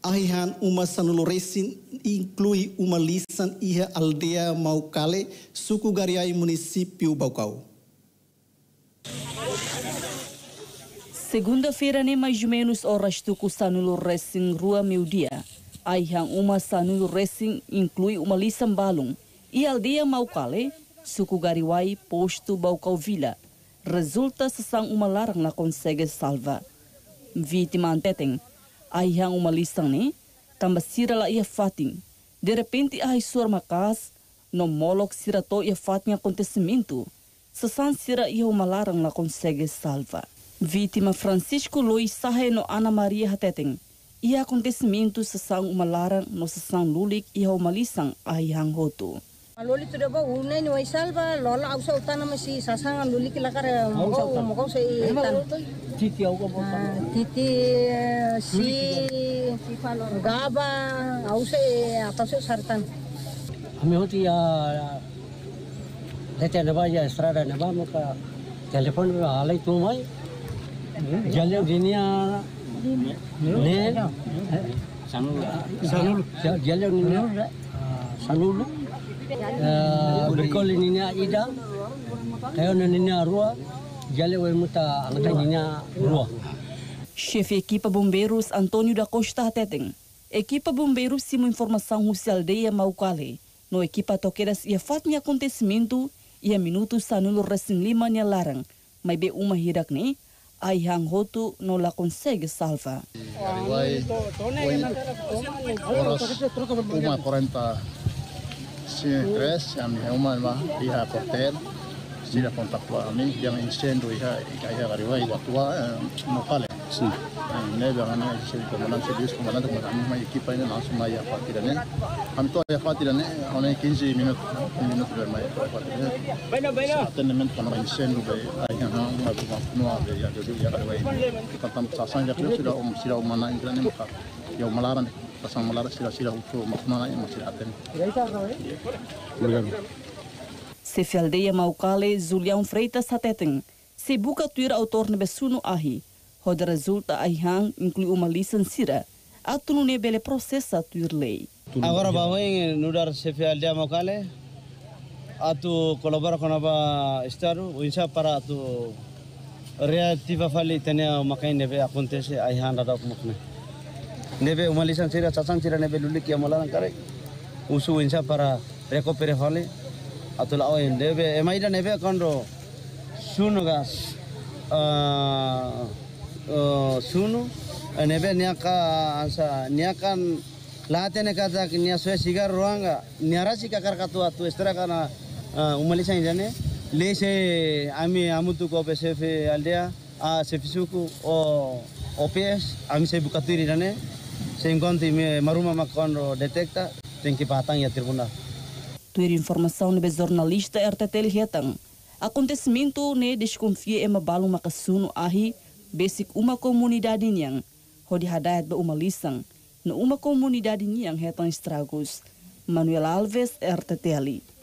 Ahihan uma Sanulu Racing inclui uma lisan iha aldeia Maucale, suku Gariai, município Baucau. Segunda-feira, nem mais ou menos horas tuku Sanulu Racing Rua Meudia. Ahihan uma Sanulu Racing inclui uma lisan balung e aldeia Maucale, suku Gariwai, posto Baucau Vila. Resulta sesang uma larang na consegue salva. Vítima anteteng. Ahihan uma lisan ni, tambah sira la ia fatin. De repente ai suar makas, no molok sira to ia fatin acontecimento. Sesan sira ia uma larang la consegue salva. Vítima Francisco Luiz Sahe no Ana Maria Hateteng. Ia acontecimento sesang uma larang no sesang lulik ia uma lisan ahihan hotu. Loli tu deba unai ni salva lola ausa utana masih sasangan loli kilakar mau sei tan Titi au titi si gaba ausa atau sartan kami hoti ya lete neba ya estrada neba muka telepon alai tu mai jalan dunia ne sanul jalan dunia sanul berkol ininya ida, kayo naninya rua, jale way muta ang taninya rua. Chefe equipa bombeiros Antônio da Costa Hateteng. Equipa bombeiros simo informação husi aldeia Maucale. No equipa toqueiras ia fatnya acontecimento ia minutos Sanulu Racing Lima nia larang. Mai be uma hirak ni, aihang hotu no la consegue salva. Tres, uma iha porter, sila kontakwa kami, yang incendo iha Gariwai watua Maucale. Nebe ana sila komandante kami mai equipa ini langsung mai fatidane. Kami tu fatidane, ona 15 minut bermain fatidane. Atendement kana incendo be iha no be ya Gariwai. Kita tam sasang ya sudah mana intrane muka. Ya malaran pasang malara sila utuh makna yang masih aten. Chefe aldeia Maucale, Julião Freitas Hateteng. Se buka tuir autor nebesuno ahi. Roda resulta ahihan inclui uma licencia. Atu nune bele processa tuir lei. Agora vamos nudar chefe aldeia Maucale. Atu colabora com a estado, o insa para atu reativa fali tenia makai nebe acontece ahihan rada kumukne. Nebe umalisan sira sasang sira nebe lulik ya malaran kare usu insa para recupere fale atul awen nebe emaida nebe kondo sunu gas sunu nebe niaka asa niakan latene kata nia sue sigar ruanga niara sika karkatu atu estra kana umalisan jane lese ami amutu ko PSF aldea a sefisuku o OPS ami se bukatiri dane se encontre maruma macondo detecta tem que patang ya tribunal. Tuir informação nebe jornalista RTTL Hetang. Acontecimento ne desconfia ema balung makasuno ahi basic uma comunidade niang hodi hadayat ba uma lisang na uma comunidade niang hetang estragos. Manuel Alves RTTL.